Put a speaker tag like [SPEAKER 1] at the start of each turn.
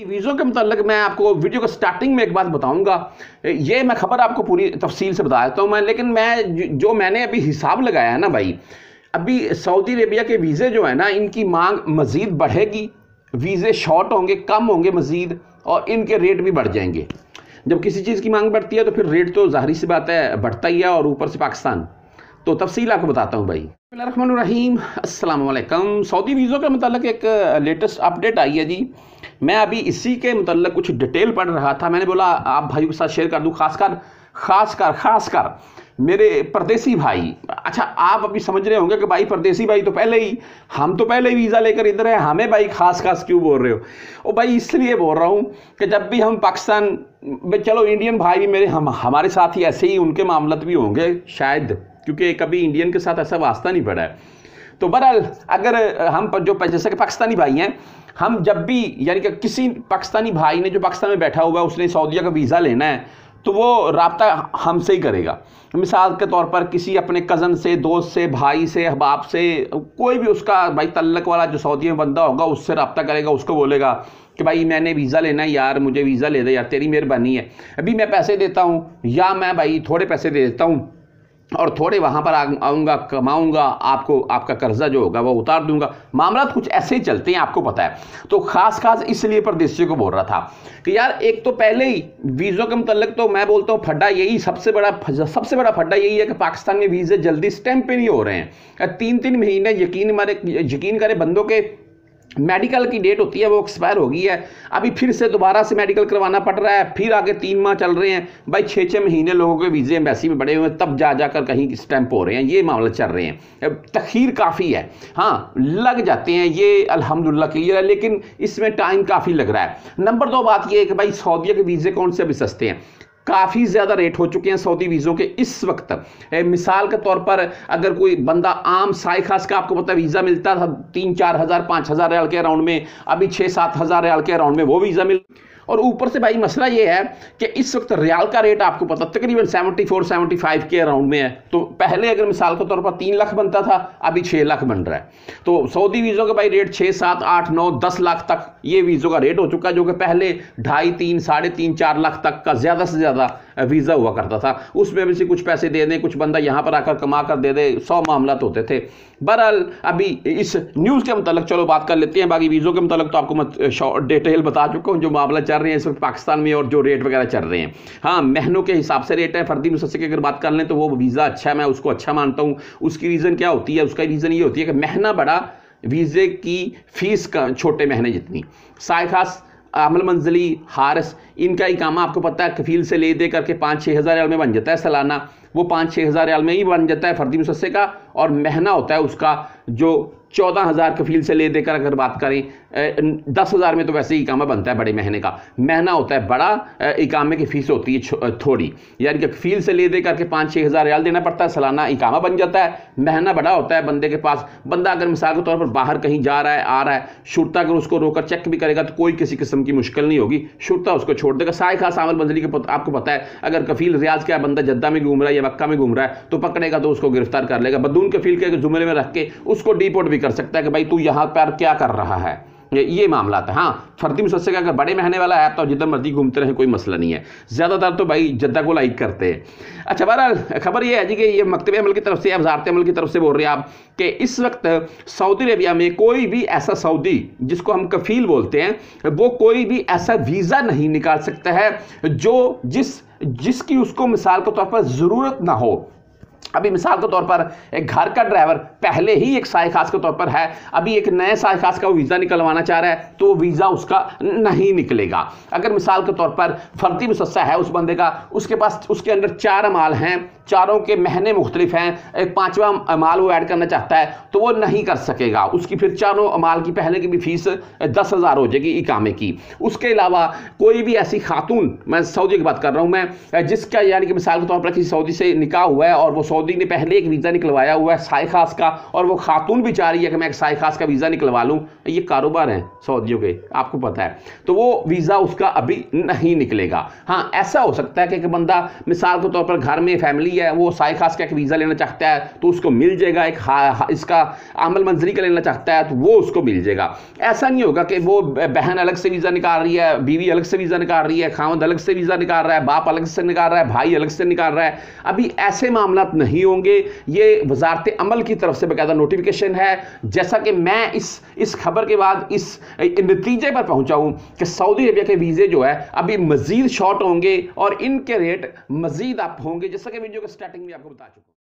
[SPEAKER 1] वीज़ों के मुताल्लिक मैं आपको वीडियो के स्टार्टिंग में एक बात बताऊंगा। ये मैं खबर आपको पूरी तफसील से बता देता हूँ मैं, लेकिन मैंने अभी हिसाब लगाया है ना भाई, अभी सऊदी अरेबिया के वीज़े जो है ना, इनकी मांग मज़ीद बढ़ेगी, वीज़े शॉर्ट होंगे, कम होंगे मज़ीद, और इनके रेट भी बढ़ जाएंगे। जब किसी चीज़ की मांग बढ़ती है तो फिर रेट तो ज़ाहिर सी बात है बढ़ता ही है, और ऊपर से पाकिस्तान। तो तफसील आपको बताता हूँ भाई। बिस्मिल्लाहिर्रहमानिर्रहीम, अस्सलाम वालेकुम। सऊदी वीज़ों के मतलब एक लेटेस्ट अपडेट आई है जी। मैं अभी इसी के मतलब कुछ डिटेल पढ़ रहा था, मैंने बोला आप भाइयों के साथ शेयर कर दूँ, खासकर मेरे परदेसी भाई। अच्छा, आप अभी समझ रहे होंगे कि भाई परदेसी भाई तो हम तो पहले ही वीज़ा लेकर इधर हैं, हमें भाई खास क्यों बोल रहे हो? ओ भाई इसलिए बोल रहा हूँ कि जब भी हम पाकिस्तान में, चलो इंडियन भाई भी मेरे हमारे साथ ही ऐसे ही उनके मामलत भी होंगे शायद, क्योंकि कभी इंडियन के साथ ऐसा वास्ता नहीं पड़ा है। तो बहरहाल अगर हम जो जैसे कि पाकिस्तानी भाई हैं, हम जब भी यानी कि किसी पाकिस्तानी भाई ने जो पाकिस्तान में बैठा हुआ है उसने सऊदीया का वीज़ा लेना है तो वो राब्ता हमसे ही करेगा। मिसाल के तौर पर किसी अपने कज़न से, दोस्त से, भाई से, अहबाब से, कोई भी उसका भाई तल्लक वाला जो सऊदी में बंदा होगा उससे राब्ता करेगा, उसको बोलेगा कि भाई मैंने वीज़ा लेना है यार, मुझे वीज़ा ले दे यार, तेरी मेहरबानी है, अभी मैं पैसे देता हूँ, या मैं भाई थोड़े पैसे दे देता हूँ और थोड़े वहाँ पर आऊँगा, कमाऊँगा, आपको आपका कर्जा जो होगा वो उतार दूंगा। मामला कुछ ऐसे ही चलते हैं, आपको पता है। तो खास इसलिए परदेशियों को बोल रहा था कि यार एक तो पहले ही वीज़ों के मुतल्लिक तो मैं बोलता हूँ फड्डा यही सबसे बड़ा फड्डा यही है कि पाकिस्तान में वीज़े जल्दी स्टैंप पे नहीं हो रहे हैं। 3-3 महीने यकीन करे बंदों के मेडिकल की डेट होती है वो एक्सपायर हो गई है, अभी फिर से दोबारा से मेडिकल करवाना पड़ रहा है, फिर आगे 3 माह चल रहे हैं भाई, 6-6 महीने लोगों के वीज़े एम्बेसी में बड़े हुए हैं, तब जाकर कहीं स्टैंप हो रहे हैं। ये मामला चल रहे हैं, तखीर काफ़ी है। हाँ लग जाते हैं, ये अल्हम्दुलिल्लाह क्लियर है, लेकिन इसमें टाइम काफ़ी लग रहा है। नंबर 2 बात ये है कि भाई सऊदीया के वीज़े कौन से अभी सस्ते हैं, काफ़ी ज़्यादा रेट हो चुके हैं सऊदी वीज़ों के इस वक्त। मिसाल के तौर पर अगर कोई बंदा आम साई खास का, आपको पता वीज़ा मिलता था 3-4 हज़ार 5 हज़ार रियाल के अराउंड में, अभी 6-7 हज़ार रियाल के अराउंड में वो वीज़ा मिल। और ऊपर से भाई मसला ये है कि इस वक्त रियाल का रेट आपको पता तकरीबन 74-75 के अराउंड में है। तो पहले अगर मिसाल के तौर पर 3 लाख बनता था, अभी 6 लाख बन रहा है। तो सऊदी वीज़ों का भाई रेट 6, 7, 8, 9, 10 लाख तक ये वीज़ों का रेट हो चुका है, जो कि पहले 2.5, 3, 3.5, 4 लाख तक का ज़्यादा से ज़्यादा वीज़ा हुआ करता था। उसमें भी से कुछ पैसे दे दें, कुछ बंदा यहाँ पर आकर कमा कर दे दे, 100 मामला होते थे। बहरहाल अभी इस न्यूज़ के मतलब चलो बात कर लेते हैं। बाकी वीज़ों के मतलब तो आपको मैं डिटेल बता चुका हूँ जो मामला चल रहे हैं इस वक्त पाकिस्तान में और जो रेट वगैरह चल रहे हैं। हाँ महीनों के हिसाब से रेट है, फर्दी मुसस्से की अगर बात कर लें तो वो वीज़ा अच्छा है, मैं उसको अच्छा मानता हूँ। उसकी रीज़न क्या होती है? उसका रीज़न ये होती है कि महीना बड़ा, वीज़े की फ़ीस का छोटे महीने जितनी। साय खास, अमल मंजली, हारिस, इनका इकामा आपको पता है कफील से ले दे करके 5-6 हज़ार रियाल में बन जाता है सालाना, वो 5-6 हज़ार रियाल में ही बन जाता है फर्दी मुसस्से का। और महीना होता है उसका जो 14,000 कफील से ले देकर अगर बात करें, 10,000 में तो वैसे ही इकामा बनता है बड़े महीने का। महीना होता है बड़ा, इकामे की फ़ीस होती है थोड़ी, यानी कि कफील से ले दे करके 5-6 हज़ार रियाल देना पड़ता है, सालाना इकामा बन जाता है। महीना बड़ा होता है बंदे के पास। बंदा अगर मिसाल के तौर पर बाहर कहीं जा रहा है, आ रहा है, शुरता अगर उसको रोकर चेक भी करेगा तो कोई किसी किस्म की मुश्किल नहीं होगी, शुरता उसको छोड़ देगा। साय खास आमल मंजली के आपको पता है, अगर कफील रियाज का बंदा जद्दा में घूम रहा है या मक्का में घूम रहा है तो पकड़ेगा तो उसको गिरफ्तार कर लेगा, बदून कफील के जुमरे में रख के उसको डिपोर्ट भी कर सकता है कि भाई तू यहाँ पर क्या कर रहा है। ये मामला था। हाँ फर्दी मुसस्से का अगर बड़े महीने वाला है तो जितना मर्जी घूमते रहे, कोई मसला नहीं है। ज़्यादातर तो भाई जद्दा को लाइक करते हैं। अच्छा बहरहाल खबर ये है जी कि ये मकतब अमल की तरफ से या वज़ारत अमल की तरफ से बोल रहे हैं आप कि इस वक्त सऊदी अरेबिया में कोई भी ऐसा सऊदी जिसको हम कफील बोलते हैं, वो कोई भी ऐसा वीज़ा नहीं निकाल सकता है जो जिसकी उसको मिसाल के तौर पर ज़रूरत ना हो। अभी मिसाल के तौर पर एक घर का ड्राइवर पहले ही एक साय खास के तौर पर है, अभी एक नए साय खास का वो वीज़ा निकलवाना चाह रहा है तो वो वीज़ा उसका नहीं निकलेगा। अगर मिसाल के तौर पर फर्दी मुसस्सा है उस बंदे का, उसके पास उसके अंदर 4 अमाल हैं, चारों के महीने मुख्तलिफ हैं, एक 5वां अमाल वो ऐड करना चाहता है तो वो नहीं कर सकेगा। उसकी फिर चारों अमाल की पहले की भी फीस 10,000 हो जाएगी इकामे की। उसके अलावा कोई भी ऐसी खातून, मैं सऊदी की बात कर रहा हूँ मैं, जिसका यानी कि मिसाल के तौर पर किसी सऊदी से निकाह हुआ है और वो सऊदी ने पहले एक वीज़ा निकलवाया हुआ है साय खास का, और वो खातून भी चाह रही है कि मैं एक साय खास का वीज़ा निकलवा लूँ। ये कारोबार है सऊदियों के, आपको पता है, तो वो वीज़ा उसका अभी नहीं निकलेगा। हाँ, ऐसा हो सकता है कि एक बंदा मिसाल के तौर पर घर में फैमिली है, वो साय खास का एक वीज़ा लेना चाहता है तो उसको मिल जाएगा, एक इसका अमल मंजरी का लेना चाहता है तो वो उसको मिल जाएगा। ऐसा नहीं होगा कि वो बहन अलग से वीज़ा निकाल रही है, बीवी अलग से वीज़ा निकाल रही है, खावंद अलग से वीज़ा निकाल रहा है, बाप अलग से निकाल रहा है, भाई अलग से निकाल रहा है। अभी ऐसे मामला नहीं होंगे। ये वजारत अमल की तरफ से बाकायदा नोटिफिकेशन है। जैसा कि मैं इस खबर के बाद इस नतीजे पर पहुंचा हूं कि सऊदी अरबिया के वीज़े जो है अभी मजीद शॉर्ट होंगे और इनके रेट मजीद अप होंगे, जैसा कि वीडियो के स्टार्टिंग में आपको बता चुका हूं।